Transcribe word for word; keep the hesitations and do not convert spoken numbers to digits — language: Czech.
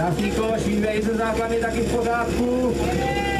Krásný kolo, švíme i ze základny taky v pořádku.